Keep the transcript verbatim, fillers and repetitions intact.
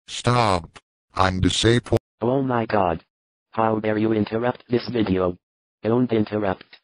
Stop. I'm disabled. Oh my god. How dare you interrupt this video? Don't interrupt.